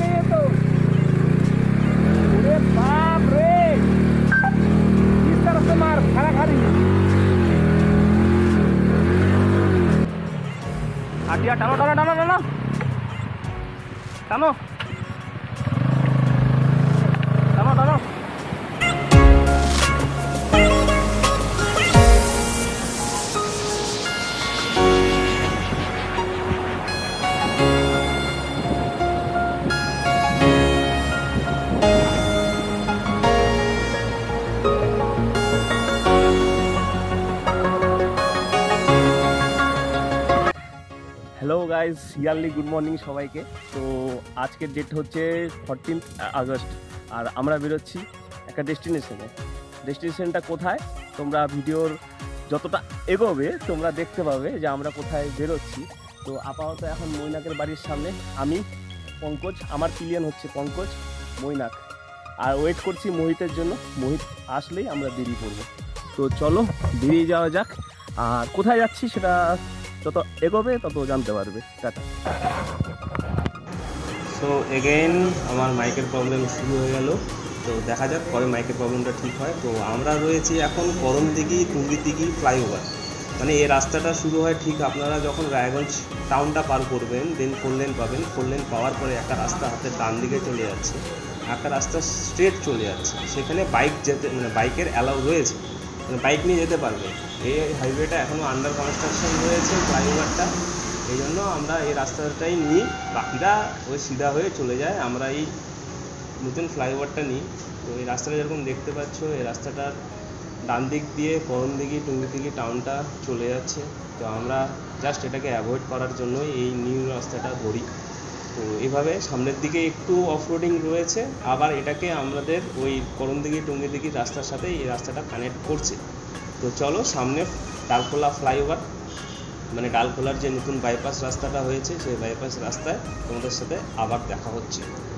नहीं है तो अरे बाप रे इस तरफ से मार खड़ा खाली आटिया टानो टानो टानो टानो टानो टानो टानो hello guys early good morning সবাইকে। তো আজকের ডেট হচ্ছে 14 আগস্ট আর আমরা বেরোচ্ছি একটা ডেস্টিনেশনটা কোথায় তোমরা ভিডিওর যতটা এগোবে তোমরা দেখতে পাবে যে আমরা কোথায় বেরোচ্ছি। তো আপাতত এখন মৈনাকের বাড়ির সামনে আমি পঙ্কজ, আমার পিলিয়ন হচ্ছে পঙ্কজ, মৈনাক, আর ওয়েট করছি মোহিতের জন্য। মোহিত আসলেই আমরা বেরিয়ে পড়বো। তো চলো বেরিয়ে যাওয়া যাক, আর কোথায় যাচ্ছি সেটা যত এগোবে তত জানতে পারবে। টাটা। সো এগেইন আমার মাইকের প্রবলেম শুরু হয়ে গেল। তো দেখা যাক পরে মাইকের প্রবলেমটা ঠিক হয়। তো আমরা রয়েছি এখন করণদিঘি টুঙ্গিদিঘি ফ্লাইওভার, মানে এই রাস্তাটা শুরু হয় ঠিক আপনারা যখন রায়গঞ্জ টাউনটা পার করবেন, দেন 4 লেন পাবেন। 4 লেন পাওয়ার পরে একটা রাস্তা হাতের ডান দিকে চলে যাচ্ছে, একটা রাস্তা স্ট্রেট চলে যাচ্ছে, সেখানে বাইক যেতে মানে বাইকের অ্যালাউ রয়েছে, মানে বাইক নিয়ে যেতে পারবে। এই হাইওয়েটা এখনও আন্ডার কনস্ট্রাকশন রয়েছে ফ্লাইওভারটা, এই জন্য আমরা এই রাস্তাটাই নিই, বাকিরা ওই সিধা হয়ে চলে যায়। আমরা এই নতুন ফ্লাইওভারটা নিই। তো এই রাস্তাটা যেরকম দেখতে পাচ্ছ, এই রাস্তাটার ডান দিক দিয়ে করণদিঘি টুঙ্গিদিঘি টাউনটা চলে যাচ্ছে। তো আমরা জাস্ট এটাকে অ্যাভয়েড করার জন্যই এই নিউ রাস্তাটা ধরি। তো এভাবে সামনের দিকে একটু অফরোডিং রয়েছে, আবার এটাকে আমাদের ওই করণদিঘি টুঙ্গিদিঘি রাস্তার সাথে এই রাস্তাটা কানেক্ট করছে। তো চলো সামনে ডালখোলা ফ্লাইওভার, মানে ডালখোলার যে নতুন বাইপাস রাস্তাটা হয়েছে সেই বাইপাস রাস্তায় তোমাদের সাথে আবার দেখা হচ্ছে।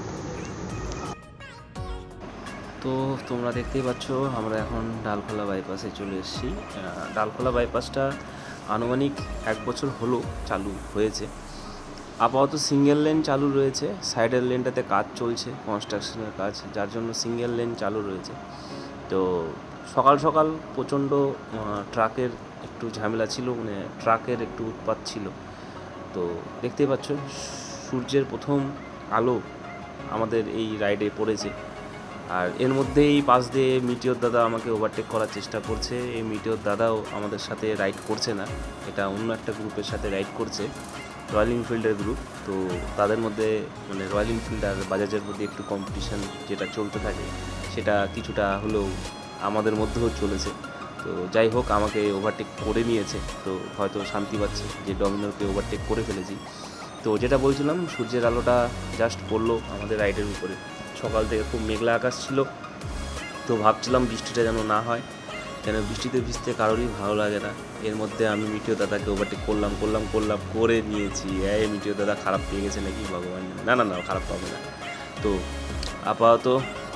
তো তোমরা দেখতেই পাচ্ছ আমরা এখন ডালখোলা বাইপাসে চলে এসেছি। ডালখোলা বাইপাসটা আনুমানিক 1 বছর হলো চালু হয়েছে। আপাতত সিঙ্গেল লেন চালু রয়েছে, সাইডের লেনটাতে কাজ চলছে, কনস্ট্রাকশনের কাজ, যার জন্য সিঙ্গেল লেন চালু রয়েছে। তো সকাল সকাল প্রচণ্ড ট্রাকের একটু ঝামেলা ছিল, মানে ট্রাকের একটু উৎপাত ছিল। তো দেখতেই পাচ্ছ সূর্যের প্রথম আলো আমাদের এই রাইডে পড়েছে, আর এর মধ্যেই পাশ দিয়ে মিটিওর দাদা আমাকে ওভারটেক করার চেষ্টা করছে। এই মিটিওর দাদাও আমাদের সাথে রাইড করছে না, এটা অন্য একটা গ্রুপের সাথে রাইড করছে, রয়্যাল এনফিল্ডের গ্রুপ। তো তাদের মধ্যে মানে রয়্যাল এনফিল্ড আর বাজাজের মধ্যে একটু কম্পিটিশান যেটা চলতে থাকে সেটা কিছুটা হলেও আমাদের মধ্যেও চলেছে। তো যাই হোক আমাকে ওভারটেক করে নিয়েছে, তো হয়তো শান্তি পাচ্ছে যে ডমিনোরকে ওভারটেক করে ফেলেছি। তো যেটা বলছিলাম, সূর্যের আলোটা জাস্ট পড়লো আমাদের রাইডের উপরে। সকাল থেকে খুব মেঘলা আকাশ ছিল, তো ভাবছিলাম বৃষ্টিটা যেন না হয়, কেন বৃষ্টিতে ভিজতে কারোরই ভালো লাগে না। এর মধ্যে আমি মিটিও দাদাকে ওভারটেক করলাম করে নিয়েছি। এই মিটিও দাদা খারাপ পেয়ে গেছে নাকি ভগবান, না না না খারাপ পাবে না। তো আপাতত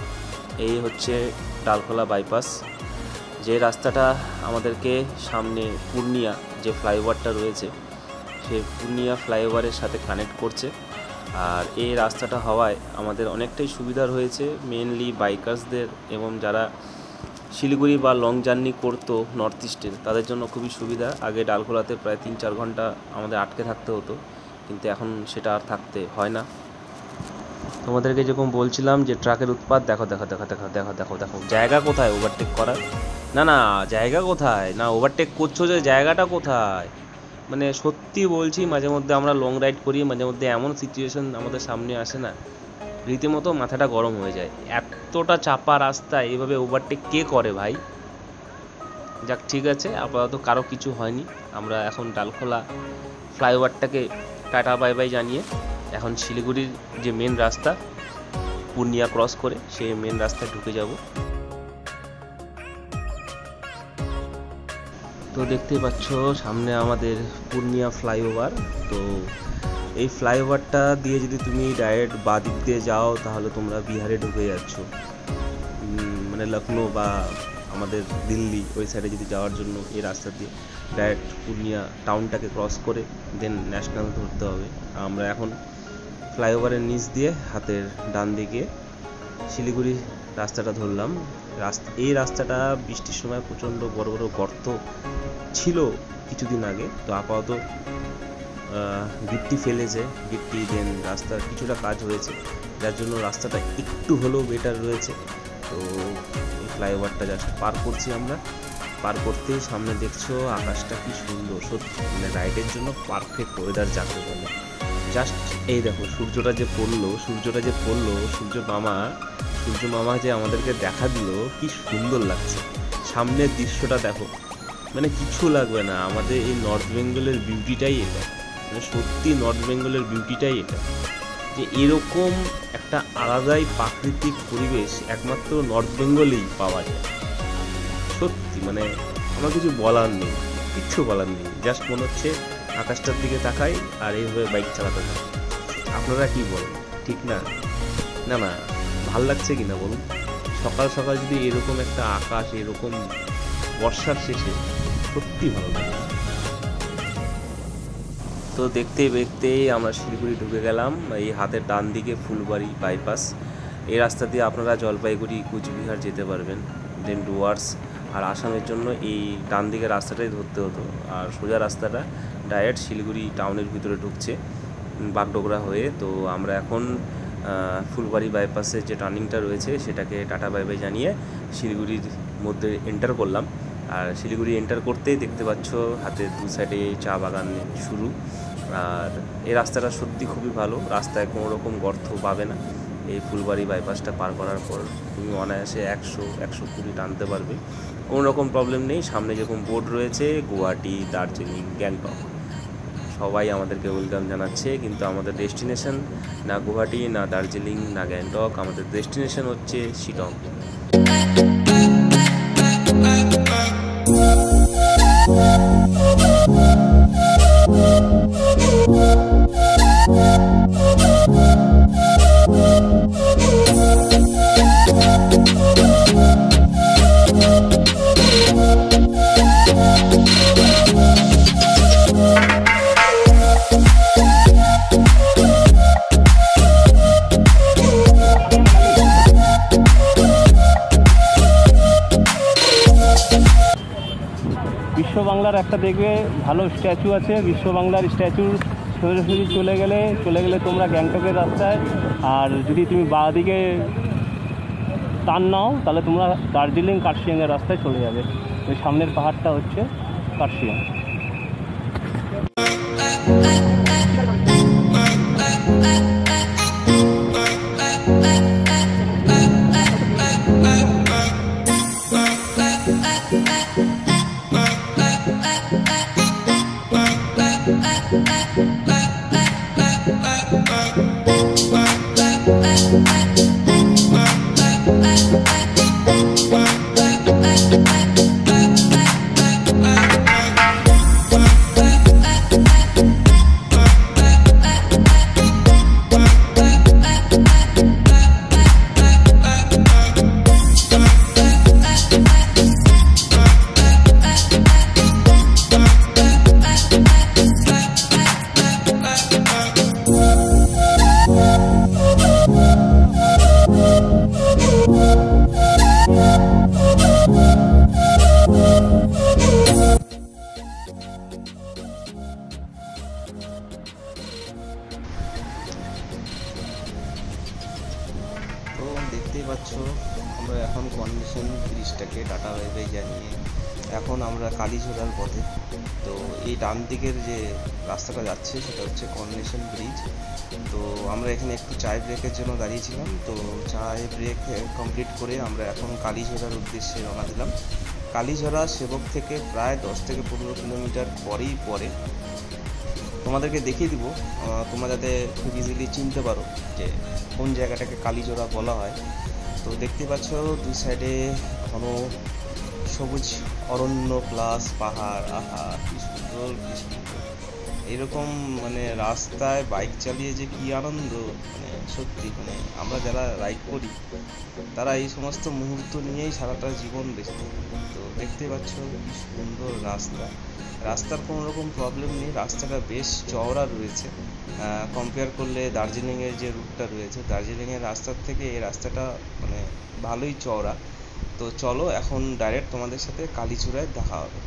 এই হচ্ছে ডালখোলা বাইপাস, যে রাস্তাটা আমাদেরকে সামনে পূর্ণিয়া যে ফ্লাইওভারটা রয়েছে সেই পূর্ণিয়া ফ্লাইওভারের সাথে কানেক্ট করছে। আর এই রাস্তাটা হওয়ায় আমাদের অনেকটাই সুবিধা হয়েছে, মেনলি বাইকার্সদের এবং যারা শিলিগুড়ি বা লং জার্নি করতো নর্থ ইস্টের, তাদের জন্য খুবই সুবিধা। আগে ডালখোলাতে প্রায় 3-4 ঘন্টা আমাদের আটকে থাকতে হতো, কিন্তু এখন সেটা আর থাকতে হয় না। তোমাদেরকে যেরকম বলছিলাম যে ট্রাকের উৎপাত, দেখো দেখো দেখো দেখো দেখো দেখো দেখো জায়গা কোথায় ওভারটেক করার, না না জায়গা কোথায়, না ওভারটেক করছো যে জায়গাটা কোথায়। মানে সত্যি বলছি, মাঝে মধ্যে আমরা লং রাইড করি, মাঝে মধ্যে এমন সিচুয়েশন আমাদের সামনে আসে না, রীতিমতো মাথাটা গরম হয়ে যায়। এতটা চাপা রাস্তা এইভাবে ওভারটেক কে করে ভাই। যাক ঠিক আছে, আপাতত কারো কিছু হয়নি। আমরা এখন ডালখোলা ফ্লাইওভারটাকে টাটা বাই বাই জানিয়ে এখন শিলিগুড়ির যে মেন রাস্তা পূর্ণিয়া ক্রস করে সেই মেন রাস্তায় ঢুকে যাব। তো দেখতেই পাচ্ছ সামনে আমাদের পূর্ণিয়া ফ্লাইওভার। তো এই ফ্লাইওভারটা দিয়ে যদি তুমি ডাইরেক্ট বাঁ দিক দিয়ে যাও তাহলে তোমরা বিহারে ঢুকে যাচ্ছ, মানে লখনৌ বা আমাদের দিল্লি ওই সাইডে যদি যাওয়ার জন্য এই রাস্তা দিয়ে ডাইরেক্ট পূর্ণিয়া টাউনটাকে ক্রস করে দেন ন্যাশনাল ধরতে হবে। আমরা এখন ফ্লাইওভারের নিচ দিয়ে হাতের ডান দিকে শিলিগুড়ি রাস্তাটা ধরলাম। এই রাস্তাটা বৃষ্টির সময় প্রচণ্ড বড় বড় গর্ত ছিল কিছুদিন আগে, তো আপাতত গিট্টি ফেলেছে, গিট্টি দেন রাস্তার কিছুটা কাজ হয়েছে, যার জন্য রাস্তাটা একটু হলেও বেটার রয়েছে। তো এই ফ্লাইওভারটা জাস্ট পার করছি আমরা। পার করতেই সামনে দেখছো আকাশটা কি সুন্দর, সত্যি মানে রাইডের জন্য পারফেক্ট ওয়েদার যাকে বলে। জাস্ট এই দেখো সূর্য মামা যে আমাদেরকে দেখা দিল, কি সুন্দর লাগছে। সামনের দৃশ্যটা দেখো, মানে কিছু লাগবে না, আমাদের এই নর্থ বেঙ্গলের বিউটিটাই এটা, মানে সত্যি নর্থ বেঙ্গলের বিউটিটাই এটা, যে এরকম একটা আলাদাই প্রাকৃতিক পরিবেশ একমাত্র নর্থ বেঙ্গলেই পাওয়া যায়। সত্যি মানে আমার কিছু বলার নেই, কিচ্ছু বলার নেই, জাস্ট মনে হচ্ছে আকাশটার দিকে তাকাই আর এইভাবে বাইক চালাতে থাকি। আপনারা কি বলেন, ঠিক না? না না, ভাল লাগছে কি না বলুন? সকাল সকাল যদি এরকম একটা আকাশ, এরকম বর্ষার শেষে, সত্যি ভালো লাগে। তো দেখতে দেখতেই আমরা শিলিগুড়ি ঢুকে গেলাম। এই হাতের ডান দিকে ফুলবাড়ি বাইপাস, এই রাস্তা দিয়ে আপনারা জলপাইগুড়ি, কুচবিহার যেতে পারবেন, দেন ডুয়ার্স। আর আসামের জন্য এই ডান দিকের রাস্তাটাই ধরতে হতো, আর সোজা রাস্তাটা ডাইরেক্ট শিলিগুড়ি টাউনের ভিতরে ঢুকছে বাগডোগরা হয়ে। তো আমরা এখন ফুলবাড়ি বাইপাসের যে টার্নিংটা রয়েছে সেটাকে টাটা বাই বাই জানিয়ে শিলিগুড়ির মধ্যে এন্টার করলাম। আর শিলিগুড়ি এন্টার করতেই দেখতে পাচ্ছ হাতের দু সাইডে চা বাগান শুরু। আর এই রাস্তাটা সত্যি খুবই ভালো, রাস্তায় কোনো রকম গর্ত পাবে না। এই ফুলবাড়ি বাইপাসটা পার করার পর তুমি অনায়াসে 100-120 টানতে পারবে, কোনো রকম প্রবলেম নেই। সামনে যেরকম বোর্ড রয়েছে গুয়াহাটি, দার্জিলিং, গ্যাংটক, সবাই আমাদেরকে ওয়েলকাম জানাচ্ছে। কিন্তু আমাদের ডেস্টিনেশন না গুয়াহাটি, না দার্জিলিং, না গ্যাংটক, আমাদের ডেস্টিনেশন হচ্ছে শিলং। বিশ্ব বাংলার একটা দেখবে ভালো স্ট্যাচু আছে, বিশ্ব বাংলার স্ট্যাচু সোজাসুজি চলে গেলে তোমরা গ্যাংটকের রাস্তায়। আর যদি তুমি বাঁ দিকে টার্ন নাও তাহলে তোমরা দার্জিলিং কার্শিয়াংয়ের রাস্তায় চলে যাবে। ওই সামনের পাহাড়টা হচ্ছে কার্শিয়াং। তো দেখতেই পাচ্ছ আমরা এখন কন্ডিশন ব্রিজটাকে টাটা বাই বাই জানিয়ে এখন আমরা কালীঝোড়ার পথে। তো এই ডান দিকের যে রাস্তাটা যাচ্ছে সেটা হচ্ছে কন্ডিশন ব্রিজ। তো আমরা এখানে একটু চায় ব্রেকের জন্য দাঁড়িয়েছিলাম, তো চায় ব্রেক কমপ্লিট করে আমরা এখন কালীঝোড়ার উদ্দেশ্যে রওনা দিলাম। কালীঝোড়া সেবক থেকে প্রায় 10-15 কিলোমিটার পরেই পড়ে। তোমাদেরকে দেখিয়ে দিব, তোমরা যাতে খুব ইজিলি চিনতে পারো যে কোন জায়গাটাকে কালীঝোড়া বলা হয়। তো দেখতে পাচ্ছ দুই সাইডে ঘন সবুজ অরণ্য প্লাস পাহাড়, আহা কি সুন্দর কি সুন্দর। এরকম মানে রাস্তায় বাইক চালিয়ে যে কি আনন্দ, মানে সত্যি মানে আমরা যারা রাইড করি তারা এই সমস্ত মুহূর্ত নিয়েই সারাটা জীবন বেঁচে থাকে। তো দেখতে পাচ্ছ কি সুন্দর রাস্তা, রাস্তার কোনো রকম প্রবলেম নেই, রাস্তাটা বেশ চওড়া রয়েছে। কম্পেয়ার করলে দার্জিলিংয়ের যে রুটটা রয়েছে, দার্জিলিংয়ের রাস্তার থেকে এই রাস্তাটা মানে ভালোই চওড়া। তো চলো এখন ডাইরেক্ট তোমাদের সাথে কালীচূড়ায় দেখা হবে।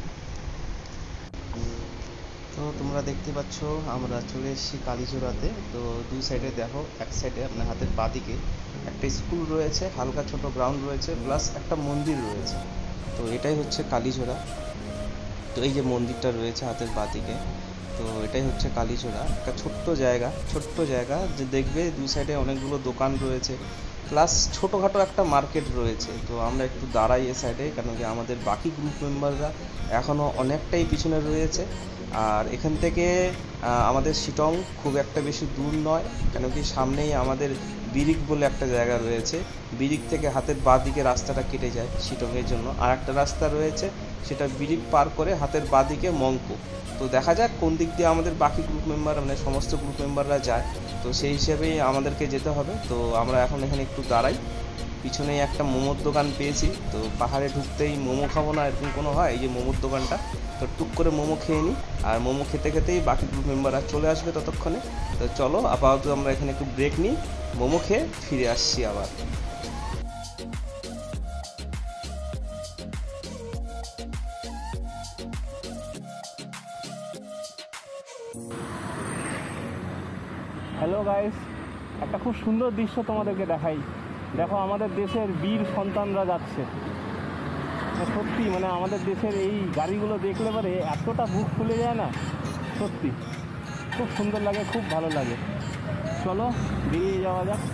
তো তোমরা দেখতে পাচ্ছ আমরা চলে এসেছি কালীচূড়াতে। তো দুই সাইডে দেখো, এক সাইডে আপনার হাতের বাঁদিকে একটা স্কুল রয়েছে, হালকা ছোট গ্রাউন্ড রয়েছে, প্লাস একটা মন্দির রয়েছে। তো এটাই হচ্ছে কালীচূড়া। তো এই যে মন্দিরটা রয়েছে হাতের বাঁদিকে, তো এটাই হচ্ছে কালীচূড়া। একটা ছোট্ট জায়গা যে দেখবে দুই সাইডে অনেকগুলো দোকান রয়েছে, প্লাস ছোটোখাটো একটা মার্কেট রয়েছে। তো আমরা একটু দাঁড়াই এ সাইডে, কেন কি আমাদের বাকি গ্রুপ মেম্বাররা এখনও অনেকটাই পিছনে রয়েছে। আর এখান থেকে আমাদের শিটং খুব একটা বেশি দূর নয়, কেন কি সামনেই আমাদের বিরিক বলে একটা জায়গা রয়েছে। বিরিক থেকে হাতের বাঁ দিকে রাস্তাটা কেটে যায় শিটংয়ের জন্য, আর একটা রাস্তা রয়েছে, সেটা বিরিক পার করে হাতের বাঁ দিকে মংপো। তো দেখা যাক কোন দিক দিয়ে আমাদের বাকি গ্রুপ মেম্বার মানে সমস্ত গ্রুপ মেম্বাররা যায়, তো সেই হিসেবেই আমাদেরকে যেতে হবে। তো আমরা এখন এখানে একটু দাঁড়াই। পিছনেই একটা মোমোর দোকান পেয়েছি, তো পাহাড়ে ঢুকতেই মোমো খাবো না এরকম কোনো হয়, এই যে মোমোর দোকানটা, তো টুক করে মোমো খেয়ে নিই। আর মোমো খেতে খেতেই বাকি গ্রুপ মেম্বাররা চলে আসবে ততক্ষণে। তো চলো আপাতত আমরা এখানে একটু ব্রেক নিই, মোমো খেয়ে ফিরে আসছি আবার। হ্যালো গাইস, একটা খুব সুন্দর দৃশ্য তোমাদেরকে দেখাই। দেখো আমাদের দেশের বীর সন্তানরা যাচ্ছে। সত্যি মানে আমাদের দেশের এই গাড়িগুলো দেখলে পরে এতটা বুক ফুলে যায় না, সত্যি খুব সুন্দর লাগে, খুব ভালো লাগে। চলো বেরিয়ে যাওয়া যাক।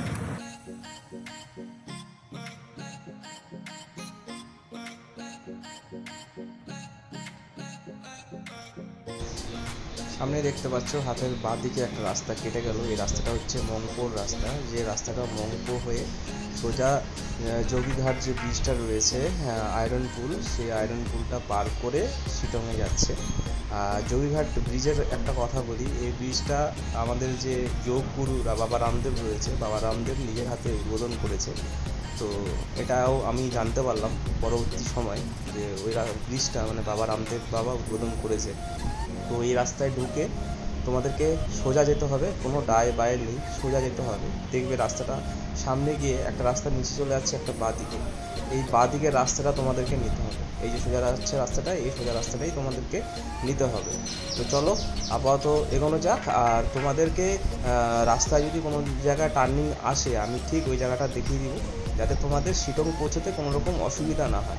সামনে দেখতে পাচ্ছ হাতের বাঁ দিকে একটা রাস্তা কেটে গেল। এই রাস্তাটা হচ্ছে মংপোর রাস্তা, যে রাস্তাটা মংপো হয়ে সোজা যোগীঘাট যে ব্রিজটা রয়েছে আয়রন পুল, সেই আয়রন পুলটা পার করে শিটংয়ে যাচ্ছে। যোগীঘাট ব্রিজের একটা কথা বলি, এই ব্রিজটা আমাদের যে যোগ গুরুরা বাবা রামদেব রয়েছে, বাবা রামদেব নিজের হাতে উদ্বোধন করেছে। তো এটাও আমি জানতে পারলাম পরবর্তী সময় যে ওই ব্রিজটা মানে বাবা রামদেব বাবা উদ্বোধন করেছে। তো এই রাস্তায় ঢুকে তোমাদেরকে সোজা যেতে হবে, কোনো ডায়ে বায়ে নেই, সোজা যেতে হবে। দেখবে রাস্তাটা সামনে গিয়ে একটা রাস্তা নিচে চলে যাচ্ছে একটা বাঁ দিকে, এই বাঁ দিকের রাস্তাটা তোমাদেরকে নিতে হবে। এই যে সোজা যাচ্ছে রাস্তাটা, এই সোজা রাস্তাটাই তোমাদেরকে নিতে হবে। তো চলো আপাতত এগোনো যাক। আর তোমাদেরকে রাস্তায় যদি কোনো জায়গায় টার্নিং আসে, আমি ঠিক ওই জায়গাটা দেখিয়ে দিব, যাতে তোমাদের শিটং পৌঁছতে কোনো রকম অসুবিধা না হয়।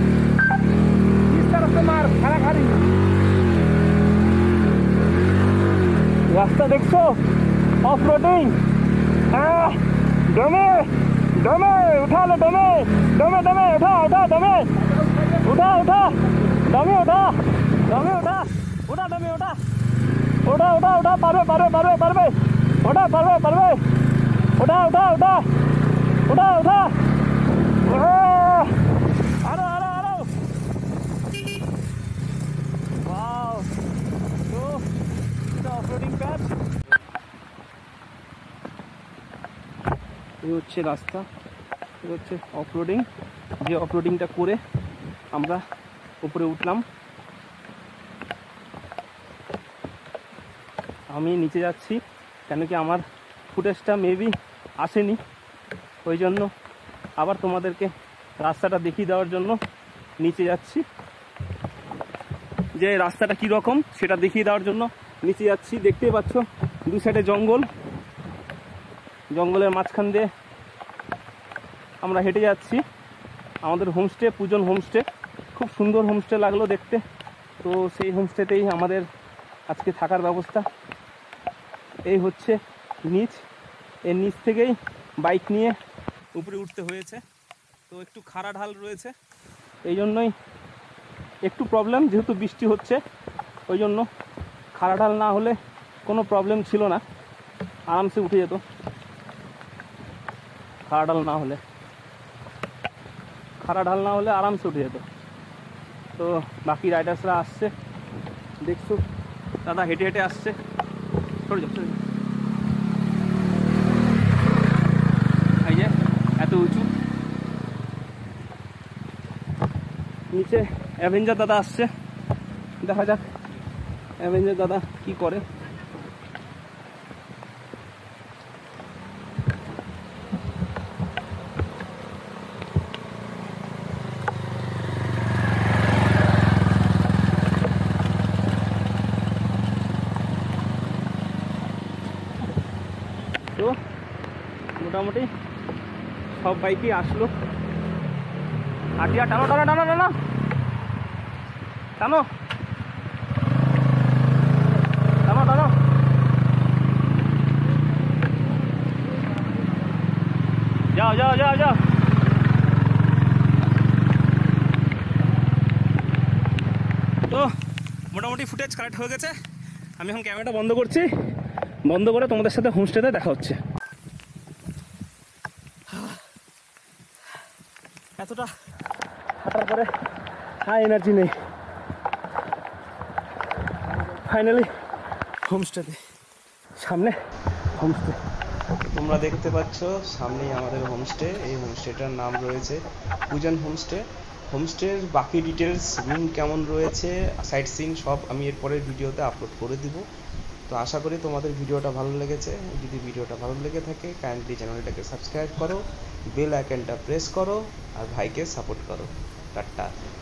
स्टार्टिंग डमे डमे उठा लो डमे डमे डमे उठा उठा डमे उठा उठा डमे उठा डमे उठा उठा डमे उठा उठा उठा उठा पारबे पारबे पारबे पारबे उठा पारबे पारबे उठा उठा उठा उठा उठा आरो आरो आरो वाओ तो এটা অফরোডিং প্যাচ এই হচ্ছে রাস্তা এই হচ্ছে অফরোডিং যে অফরোডিংটা করে আমরা উপরে উঠলাম আমি নিচে যাচ্ছি কেন কি আমার ফুটেজটা মেবি আসেনি ওই জন্য আবার তোমাদেরকে রাস্তাটা দেখিয়ে দেওয়ার জন্য নিচে যাচ্ছি যে রাস্তাটা কীরকম সেটা দেখিয়ে দেওয়ার জন্য নিচে যাচ্ছি দেখতেই পাচ্ছ দু সাইডে জঙ্গল জঙ্গলের মাঝখান দিয়ে আমরা হেঁটে যাচ্ছি আমাদের হোমস্টে পূজন হোমস্টে খুব সুন্দর হোমস্টে লাগলো দেখতে তো সেই হোমস্টেতেই আমাদের আজকে থাকার ব্যবস্থা এই হচ্ছে নিচ এর নিচ থেকেই বাইক নিয়ে উপরে উঠতে হয়েছে তো একটু খাড়া ঢাল রয়েছে এই জন্যই একটু প্রবলেম যেহেতু বৃষ্টি হচ্ছে ওই জন্য খাড়া ঢাল না হলে কোনো প্রবলেম ছিল না আরামসে উঠে যেত খাড়া ঢাল না হলে আরামসে উঠে যেত তো বাকি রাইডার্সরা আসছে দেখছো দাদা হেঁটে হেঁটে আসছে সরে যাও এই যে এত উঁচু নিচে অ্যাভেঞ্জার দাদা আসছে দেখা যাক অ্যাভেঞ্জার দাদা কি করে তো মোটামুটি সব বাইকই আসলো আটিয়া টানো টানো টানো টানো টানো টানো টানো যাও যাও যাও যাও তো মোটামুটি ফুটেজ কালেক্ট হয়ে গেছে আমি এখন ক্যামেরাটা বন্ধ করছি বন্ধ করে তোমাদের সাথে হোমস্টেতে দেখা হচ্ছে এতটা হাঁটার পরে এনার্জি নেই ফাইনালি হোমস্টেতে সামনে হোমস্টে তোমরা দেখতে পাচ্ছ সামনেই আমাদের হোমস্টে এই হোমস্টেটার নাম রয়েছে পূজন হোমস্টে হোমস্টের বাকি ডিটেলস রুম কেমন রয়েছে সাইট সিন সব আমি এরপরের ভিডিওতে আপলোড করে দিব তো আশা করি তোমাদের ভিডিওটা ভালো লেগেছে যদি ভিডিওটা ভালো লেগে থাকে কাইন্ডলি চ্যানেলটাকে সাবস্ক্রাইব করো বেল আইকনটা প্রেস করো আর ভাইকে সাপোর্ট করো টাটা